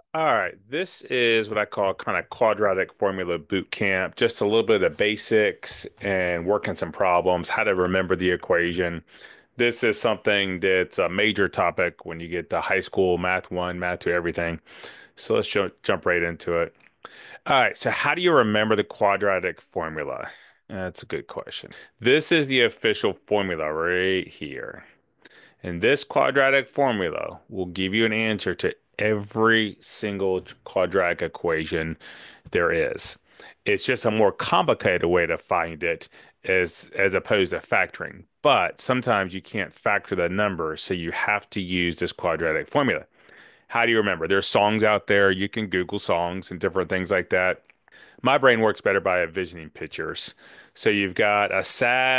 All right, this is what I call kind of quadratic formula boot camp. Just a little bit of the basics and working some problems, how to remember the equation. This is something that's a major topic when you get to high school, math one, math two, everything. So let's jump right into it. All right, so how do you remember the quadratic formula? That's a good question. This is the official formula right here. And this quadratic formula will give you an answer to every single quadratic equation there is. It's just a more complicated way to find it as opposed to factoring. But sometimes you can't factor the number, so you have to use this quadratic formula. How do you remember? There's songs out there. You can Google songs and different things like that. My brain works better by envisioning pictures. So you've got a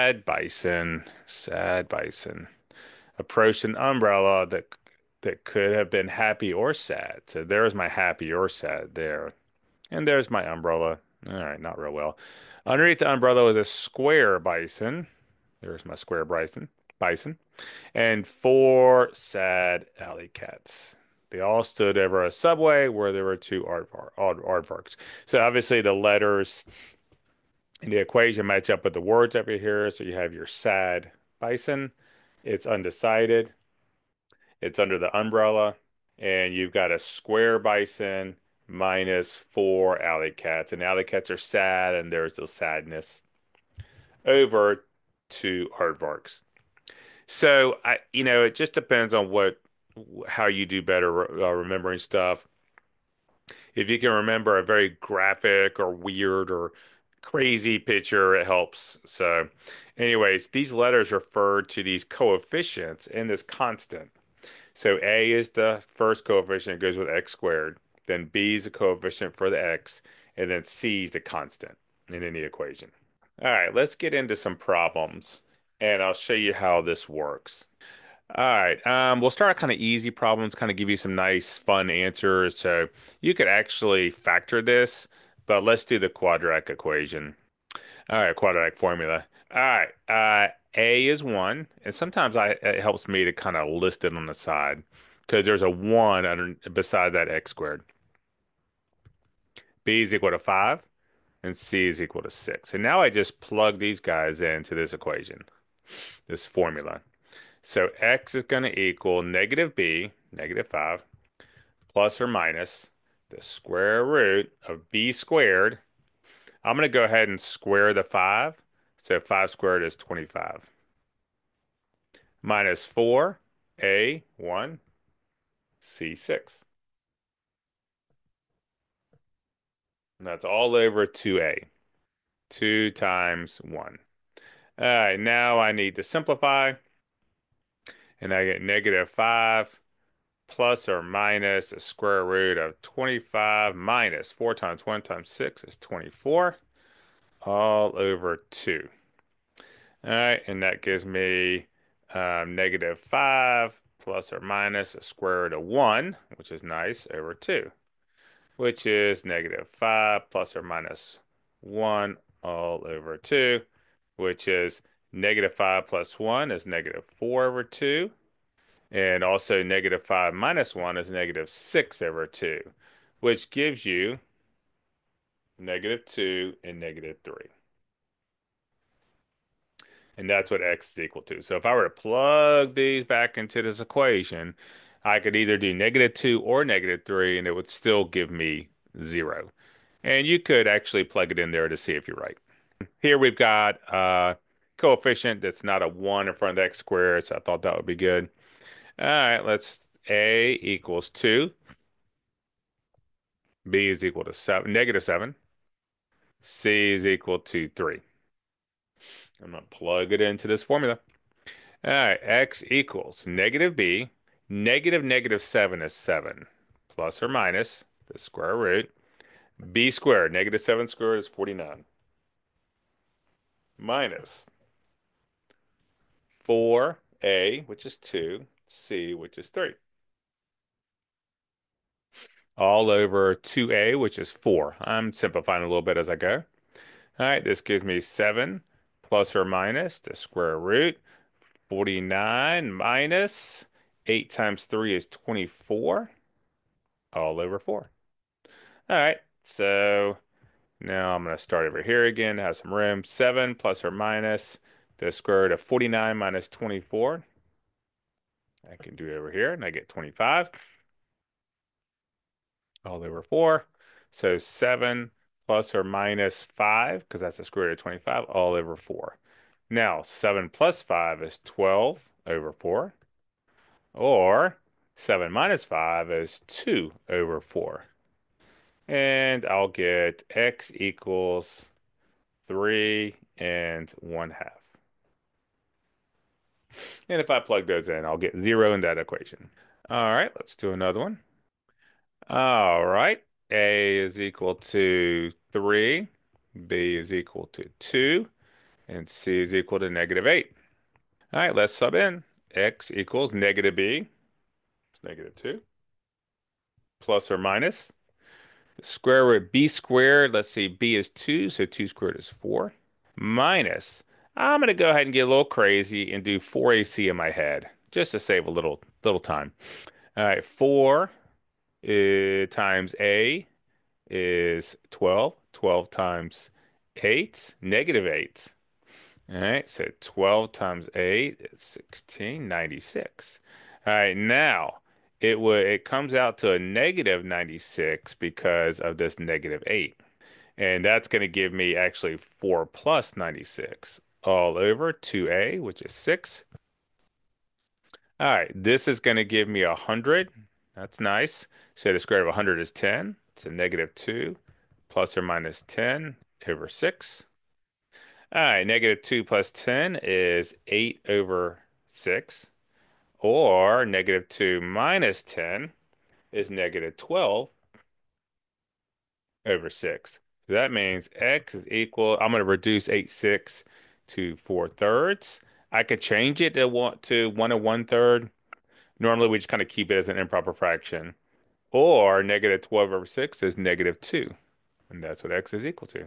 sad bison approached an umbrella that could have been happy or sad. So there's my happy or sad there. And there's my umbrella. All right, not real well. Underneath the umbrella was a square bison. There's my square bison. And four sad alley cats. They all stood over a subway where there were two aardvarks. So obviously the letters in the equation match up with the words over here. So you have your sad bison. It's undecided. It's under the umbrella, and you've got a square bison minus four alley cats, and alley cats are sad, and there's the sadness over to aardvarks. So it just depends on how you do better remembering stuff. If you can remember a very graphic or weird or crazy picture, it helps. So, anyways, these letters refer to these coefficients in this constant. So A is the first coefficient, it goes with x squared. Then B is the coefficient for the x, and then C is the constant in any equation. All right, let's get into some problems, and I'll show you how this works. All right, we'll start kind of easy problems, kind of give you some nice, fun answers. So you could actually factor this, but let's do the quadratic equation. All right, quadratic formula. All right, A is one, and sometimes it helps me to kind of list it on the side because there's a one under beside that x squared. B is equal to five, and C is equal to six. And now I just plug these guys into this equation, this formula. So x is going to equal negative b, negative five, plus or minus the square root of b squared. I'm going to go ahead and square the five. So 5 squared is 25. Minus 4, A1, C6. And that's all over 2A. 2 times 1. All right, now I need to simplify, and I get negative 5 plus or minus the square root of 25 minus 4 times 1 times 6 is 24, all over 2. All right, and that gives me negative 5 plus or minus the square root of 1, which is nice, over 2. Which is negative 5 plus or minus 1 all over 2, which is negative 5 plus 1 is negative 4 over 2. And also negative 5 minus 1 is negative 6 over 2, which gives you negative 2 and negative 3. And that's what x is equal to. So if I were to plug these back into this equation, I could either do negative 2 or negative 3, and it would still give me 0. And you could actually plug it in there to see if you're right. Here we've got a coefficient that's not a 1 in front of the x squared, so I thought that would be good. All right, let's A equals 2, B is equal to 7, negative 7, C is equal to 3. I'm going to plug it into this formula. All right, x equals negative b. Negative negative 7 is 7. Plus or minus the square root. B squared, negative 7 squared is 49. Minus 4a, which is 2, c, which is 3. All over 2a, which is 4. I'm simplifying a little bit as I go. All right, this gives me 7 plus or minus the square root. 49 minus 8 times 3 is 24. all over 4. All right, so now I'm going to start over here again, have some room. 7 plus or minus the square root of 49 minus 24. I can do it over here, and I get 25 all over 4. So 7 plus or minus 5, because that's the square root of 25, all over 4. Now, 7 plus 5 is 12 over 4, or 7 minus 5 is 2 over 4. And I'll get x equals 3 and 1/2. And if I plug those in, I'll get 0 in that equation. All right, let's do another one. All right, A is equal to 3, B is equal to 2, and C is equal to -8. All right, let's sub in. X equals negative B, it's -2, plus or minus. Square root of B squared, let's see, B is 2, so 2 squared is 4. Minus, I'm going to go ahead and get a little crazy and do 4AC in my head, just to save a little time. All right, 4 times A is 12. 12 times 8, -8. All right, so 12 times 8 is 16, 96. All right, now it comes out to a -96 because of this -8. And that's going to give me actually 4 plus 96 all over 2A, which is 6. All right, this is going to give me 100. That's nice. So the square root of 100 is 10. It's a -2 plus or minus 10 over 6. All right, -2 plus 10 is 8 over 6. Or -2 minus 10 is -12 over 6. So that means x is equal, I'm going to reduce 8/6 to 4/3. I could change it to 1 and 1/3. Normally, we just kind of keep it as an improper fraction. Or -12 over 6 is -2. And that's what x is equal to.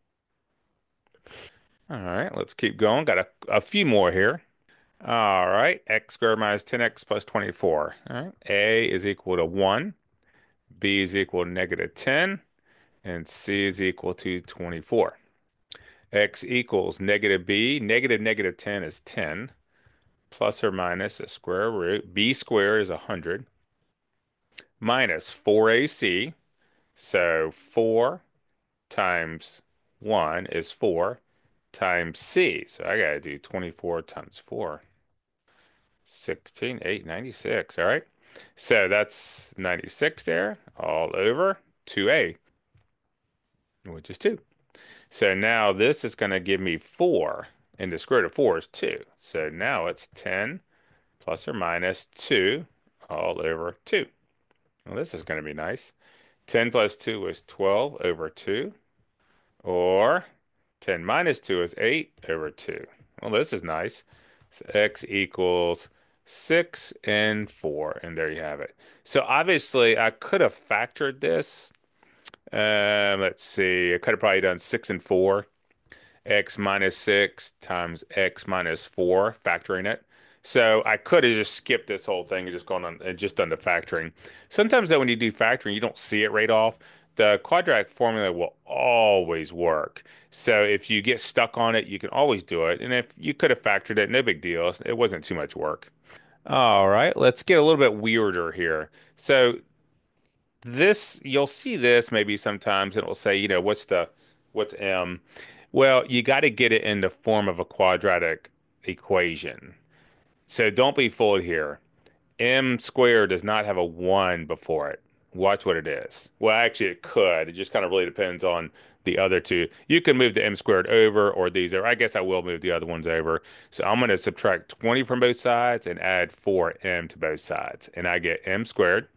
All right, let's keep going. Got a few more here. All right, x squared minus 10x plus 24. All right, a is equal to 1, b is equal to -10, and c is equal to 24. X equals negative b. Negative 10 is 10, plus or minus a square root. B squared is 100, minus 4ac. So 4 times 1 is 4 times c. So I got to do 24 times 4. 16, 8, 96. All right. So that's 96 there, all over 2a, which is 2. So now this is going to give me 4, and the square root of 4 is 2. So now it's 10 plus or minus 2 all over 2. Well, this is going to be nice. 10 plus 2 is 12 over 2, or 10 minus 2 is 8 over 2. Well, this is nice. So x equals 6 and 4, and there you have it. So obviously, I could have factored this. Let's see. I could have probably done 6 and 4. X minus 6 times x minus 4, factoring it. So I could have just skipped this whole thing and just gone on and just done the factoring. Sometimes though, when you do factoring, you don't see it right off. The quadratic formula will always work. So if you get stuck on it, you can always do it. And if you could have factored it, no big deal. It wasn't too much work. All right, let's get a little bit weirder here. So this, you'll see this maybe sometimes, and it will say, what's m? Well, you got to get it in the form of a quadratic equation. So don't be fooled here. M squared does not have a 1 before it. Watch what it is. Well, actually, it could. It just kind of really depends on the other two. You can move the m squared over or these over. I guess I will move the other ones over. So I'm going to subtract 20 from both sides and add 4m to both sides. And I get m squared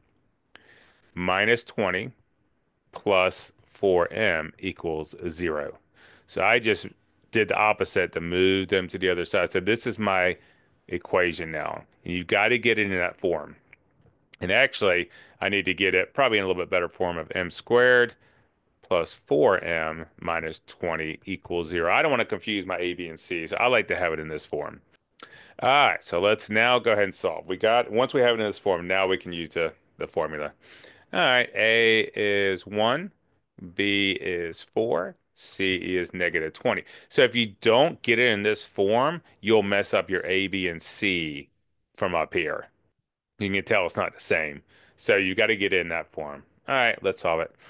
minus 20 plus 4m equals 0. So I just did the opposite to move them to the other side. So this is my equation now. You've got to get it in that form. And actually, I need to get it probably in a little bit better form of m squared plus 4m minus 20 equals 0. I don't want to confuse my a, b, and c, so I like to have it in this form. All right, so let's now go ahead and solve. Once we have it in this form, now we can use the formula. All right, A is 1, B is 4, C is negative 20. So if you don't get it in this form, you'll mess up your A, B, and C from up here. You can tell it's not the same. So you got to get it in that form. All right, let's solve it.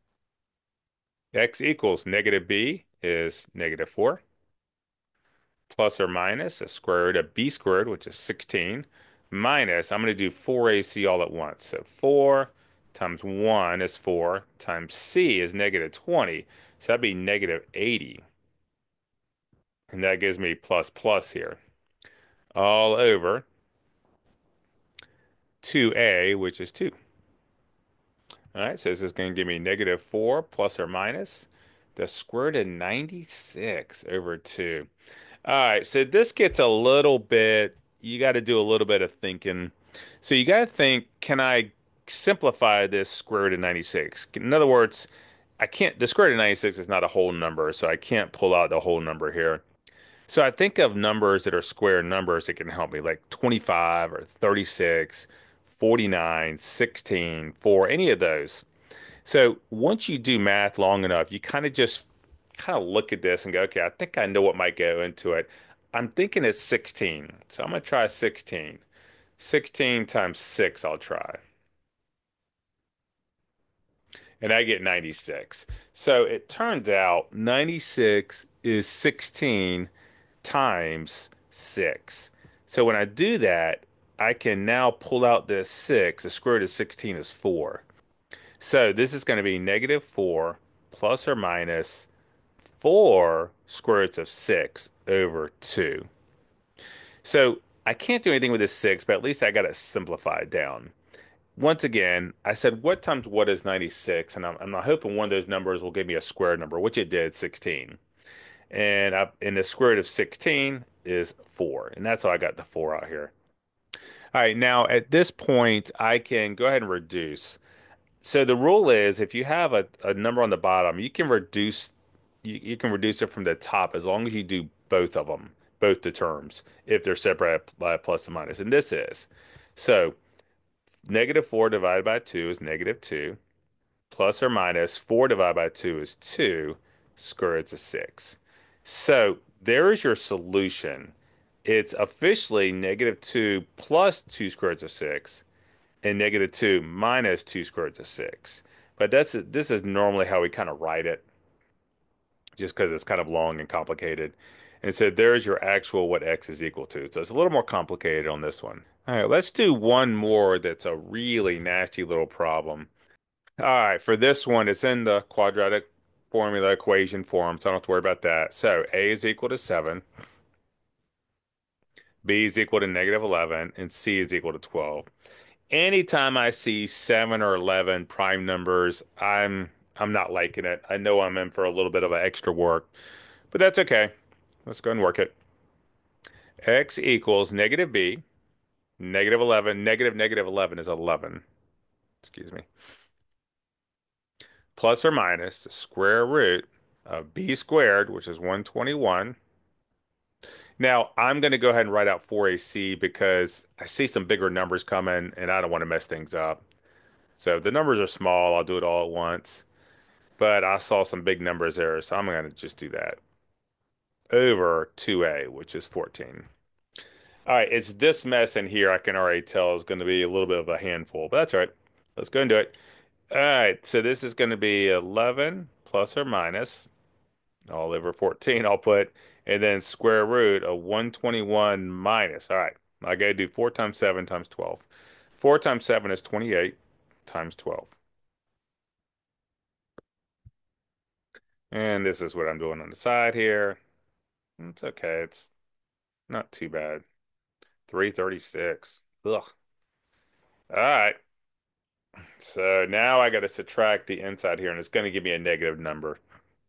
X equals negative B is negative 4, plus or minus a square root of B squared, which is 16, minus, I'm going to do 4AC all at once. So 4 times 1 is 4, times C is negative 20. So that'd be negative 80. And that gives me plus plus here. All over 2A, which is 2. All right, so this is going to give me negative 4 plus or minus the square root of 96 over 2. All right, so this gets a little bit, you got to do a little bit of thinking. So you got to think, can I simplify this square root of 96? In other words, I can't, the square root of 96 is not a whole number, so I can't pull out the whole number here. So I think of numbers that are square numbers that can help me, like 25 or 36, 49, 16, 4, any of those. So once you do math long enough, you kind of just kind of look at this and go, okay, I think I know what might go into it. I'm thinking it's 16. So I'm going to try 16. 16 times 6 I'll try. And I get 96. So it turns out 96 is 16 times 6. So when I do that, I can now pull out this 6. The square root of 16 is 4. So this is going to be negative 4 plus or minus 4 square roots of 6 over 2. So I can't do anything with this 6, but at least I got it simplified down. Once again, I said what times what is 96, and I'm hoping one of those numbers will give me a square number, which it did, 16. And the square root of 16 is 4, and that's how I got the 4 out here. All right, now at this point, I can go ahead and reduce. So the rule is if you have a number on the bottom, you can reduce it from the top as long as you do both of them, both the terms, if they're separated by a plus and minus. And this is. So negative 4 divided by 2 is negative 2, plus or minus 4 divided by 2 is 2, square root of 6. So there is your solution. It's officially negative 2 plus 2 square roots of 6 and negative 2 minus 2 square roots of 6. But this is normally how we kind of write it, just because it's kind of long and complicated. And so there's your actual what x is equal to. So it's a little more complicated on this one. All right, let's do one more that's a really nasty little problem. All right, for this one, it's in the quadratic formula equation form, so I don't have to worry about that. So a is equal to 7, b is equal to negative 11, and c is equal to 12. Anytime I see 7 or 11 prime numbers, I'm not liking it. I know I'm in for a little bit of extra work, but that's okay. Let's go and work it. X equals negative b, negative 11, negative 11 is 11. Excuse me. Plus or minus the square root of b squared, which is 121. Now, I'm going to go ahead and write out 4AC because I see some bigger numbers coming and I don't want to mess things up. So if the numbers are small, I'll do it all at once. But I saw some big numbers there, so I'm going to just do that over 2A, which is 14. All right, it's this mess in here I can already tell is going to be a little bit of a handful, but that's all right. Let's go and do it. All right, so this is going to be 11 plus or minus all over 14, I'll put, and then square root of 121 minus. All right, I got to do 4 times 7 times 12. 4 times 7 is 28 times 12. And this is what I'm doing on the side here. It's okay. It's not too bad. 336. Ugh. All right. So now I got to subtract the inside here, and it's going to give me a negative number.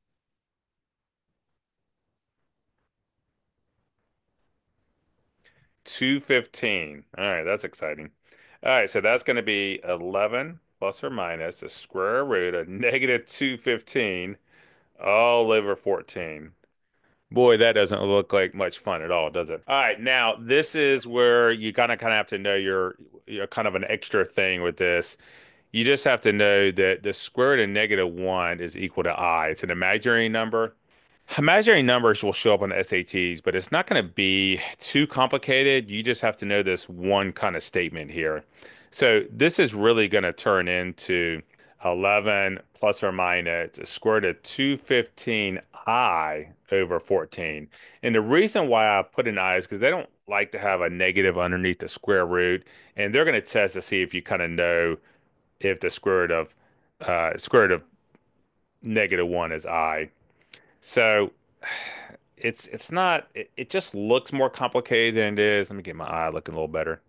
215. All right, that's exciting. All right, so that's going to be 11 plus or minus the square root of negative 215 all over 14. Boy, that doesn't look like much fun at all, does it? All right, now this is where you kind of have to know your kind of an extra thing with this. You just have to know that the square root of -1 is equal to I. It's an imaginary number. Imaginary numbers will show up on the SATs, but it's not going to be too complicated. You just have to know this one kind of statement here. So this is really going to turn into 11 plus or minus the square root of 215i over 14. And the reason why I put an I is because they don't like to have a negative underneath the square root. And they're going to test to see if you kind of know if the square root of -1 is I. So it's not it just looks more complicated than it is. Let me get my eye looking a little better.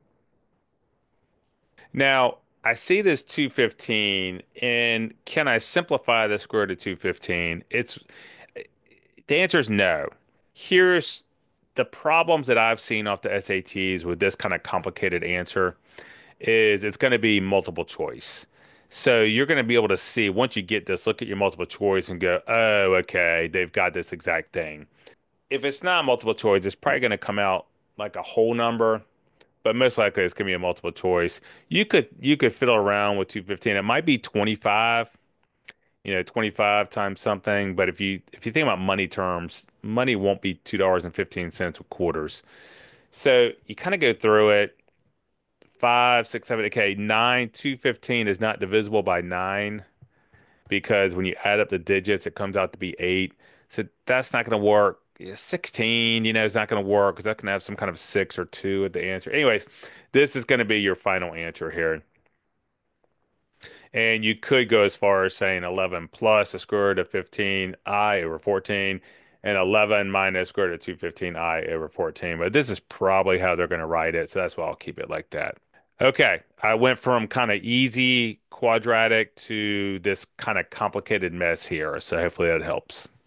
Now, I see this 215 and can I simplify the square root of 215? It's the answer is no. Here's the problems that I've seen off the SATs with this kind of complicated answer is it's going to be multiple choice. So you're going to be able to see once you get this, look at your multiple choice and go, oh, okay, they've got this exact thing. If it's not multiple choice, it's probably going to come out like a whole number, but most likely it's going to be a multiple choice. You could fiddle around with 215. It might be 25, 25 times something, but if you think about money terms, money won't be $2.15 with quarters. So you kind of go through it, five, six, seven, okay, nine, 215 is not divisible by nine because when you add up the digits, it comes out to be eight. So that's not going to work. Yeah, 16, is not going to work because that's going to have some kind of six or two at the answer. Anyways, this is going to be your final answer here. And you could go as far as saying 11 plus the square root of 15i over 14 and 11 minus square root of 215i over 14. But this is probably how they're going to write it. So that's why I'll keep it like that. Okay, I went from kind of easy quadratic to this kind of complicated mess here. So hopefully that helps.